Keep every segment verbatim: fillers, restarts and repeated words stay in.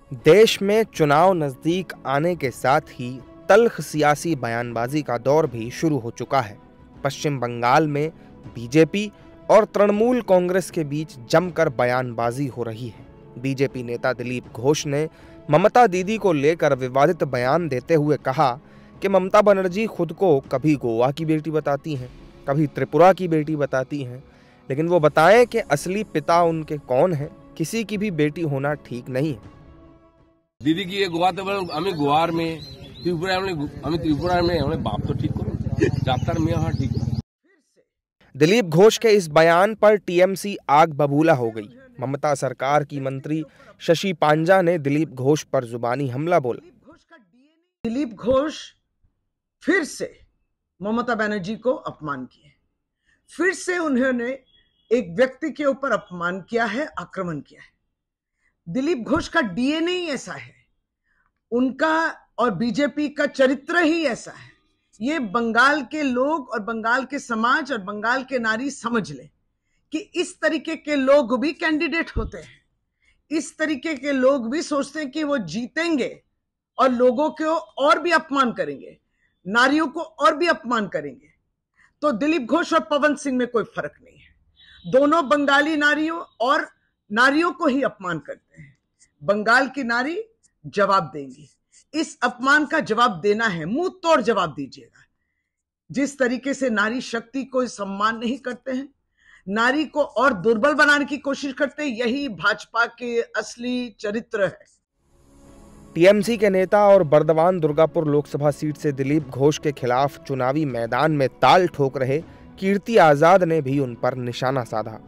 देश में चुनाव नजदीक आने के साथ ही तल्ख सियासी बयानबाजी का दौर भी शुरू हो चुका है। पश्चिम बंगाल में बीजेपी और तृणमूल कांग्रेस के बीच जमकर बयानबाजी हो रही है। बीजेपी नेता दिलीप घोष ने ममता दीदी को लेकर विवादित बयान देते हुए कहा कि ममता बनर्जी खुद को कभी गोवा की बेटी बताती हैं, कभी त्रिपुरा की बेटी बताती हैं, लेकिन वो बताएं कि असली पिता उनके कौन हैं। किसी की भी बेटी होना ठीक नहीं है। দিদি গিয়ে গোয়াতে বলেন আমি গোয়ার মেয়ে, ত্রিপুরায় আমি ত্রিপুরার মেয়ে, हमारे बाप तो ठीक करो, जातर मेয়ে हाँ ठीक है। दिलीप घोष के इस बयान पर टीएमसी आग बबूला हो गई। ममता सरकार की मंत्री शशि पांजा ने दिलीप घोष पर जुबानी हमला बोला। दिलीप घोष फिर से ममता बनर्जी को अपमान किए, फिर से उन्होंने एक व्यक्ति के ऊपर अपमान किया है, आक्रमण किया है। दिलीप घोष का डीएनए ही ऐसा है, उनका और बीजेपी का चरित्र ही ऐसा है। ये बंगाल के लोग और बंगाल के समाज और बंगाल के नारी समझ ले कि इस तरीके के लोग भी कैंडिडेट होते हैं, इस तरीके के लोग भी सोचते हैं कि वो जीतेंगे और लोगों को और भी अपमान करेंगे, नारियों को और भी अपमान करेंगे। तो दिलीप घोष और पवन सिंह में कोई फर्क नहीं है, दोनों बंगाली नारियों और नारियों को ही अपमान करते हैं। बंगाल की नारी जवाब देंगी, इस अपमान का जवाब देना है, मुंह तोड़ जवाब दीजिएगा। जिस तरीके से नारी शक्ति को सम्मान नहीं करते हैं, नारी को और दुर्बल बनाने की कोशिश करते हैं, यही भाजपा के असली चरित्र है। टीएमसी के नेता और बर्दवान दुर्गापुर लोकसभा सीट से दिलीप घोष के खिलाफ चुनावी मैदान में ताल ठोक रहे कीर्ति आजाद ने भी उन पर निशाना साधा।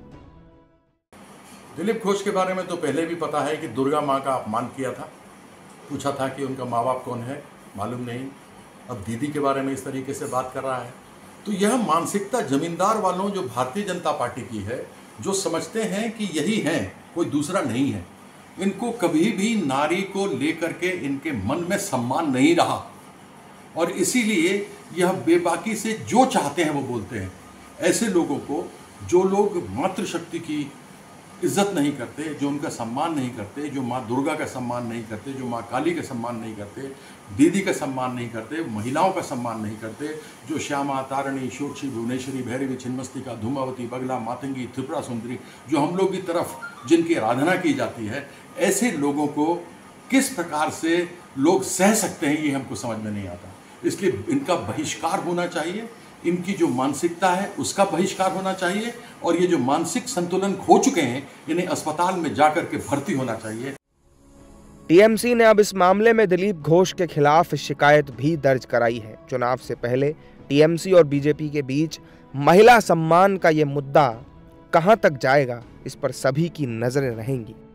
दिलीप घोष के बारे में तो पहले भी पता है कि दुर्गा माँ का अपमान किया था, पूछा था कि उनका माँ बाप कौन है, मालूम नहीं। अब दीदी के बारे में इस तरीके से बात कर रहा है, तो यह मानसिकता जमींदार वालों जो भारतीय जनता पार्टी की है, जो समझते हैं कि यही हैं, कोई दूसरा नहीं है। इनको कभी भी नारी को लेकर के इनके मन में सम्मान नहीं रहा और इसीलिए यह बेबाकी से जो चाहते हैं वो बोलते हैं। ऐसे लोगों को, जो लोग मातृशक्ति की इज्जत नहीं करते, जो उनका सम्मान नहीं करते, जो माँ दुर्गा का सम्मान नहीं करते, जो माँ काली का सम्मान नहीं करते, दीदी का सम्मान नहीं करते, महिलाओं का सम्मान नहीं करते, जो श्यामा, तारणी, शोक्षी, भुवनेश्वरी, भैरवी, छिन्नमस्तिका, धूमावती, बगला, मातंगी, त्रिपुरा सुंदरी, जो हम लोग की तरफ जिनकी आराधना की जाती है, ऐसे लोगों को किस प्रकार से लोग सह सकते हैं ये हमको समझ में नहीं आता। इसलिए इनका बहिष्कार होना चाहिए, इनकी जो मानसिकता है उसका बहिष्कार होना चाहिए और ये जो मानसिक संतुलन खो चुके हैं इन्हें अस्पताल में जाकर के भर्ती होना चाहिए। टीएमसी ने अब इस मामले में दिलीप घोष के खिलाफ शिकायत भी दर्ज कराई है। चुनाव से पहले टीएमसी और बीजेपी के बीच महिला सम्मान का ये मुद्दा कहां तक जाएगा, इस पर सभी की नजरें रहेंगी।